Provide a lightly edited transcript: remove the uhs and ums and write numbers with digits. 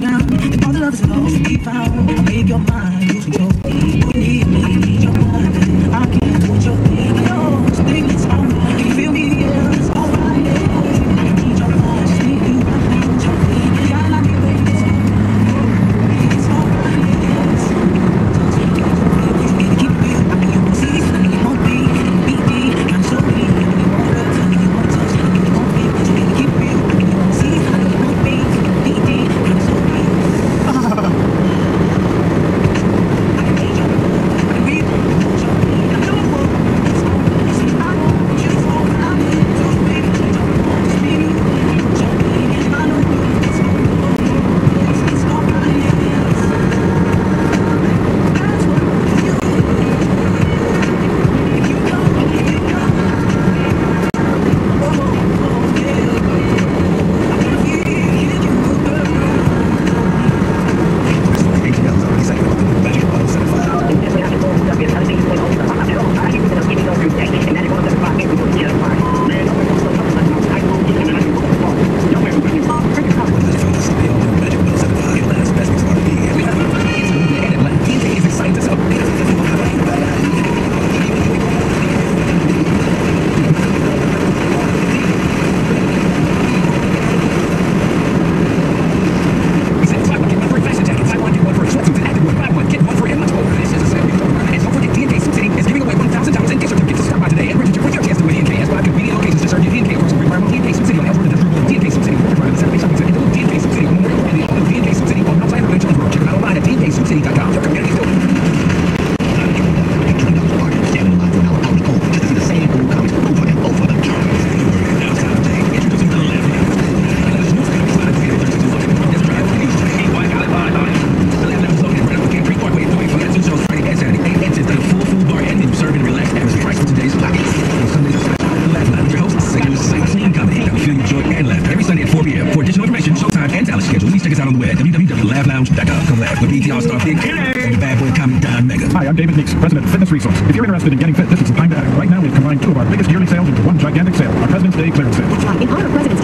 down. And all the love is lost to be found. I make your mind lose control. You need me, your mind. I can't do what you're thinking. I know something that's wrong. Can you feel me? Yeah, it's alright. I need your mind, just need you. I need your thinking. Yeah, I like it, baby. It's alright. Keep it real. I mean, you won't see. I mean, you won't be. Be kind of show me. I mean, you won't hurt. I mean, you won't touch. I mean, you won't be. But you gotta keep it real. I mean, you won't see. I mean, you won't be. Be kind of show me. Hi, I'm David Meeks, President of Fitness Resource. If you're interested in getting fit, this is the time to act. Right now, we've combined two of our biggest yearly sales into one gigantic sale, our President's Day clearance sale. That's right. In honor of President's Day,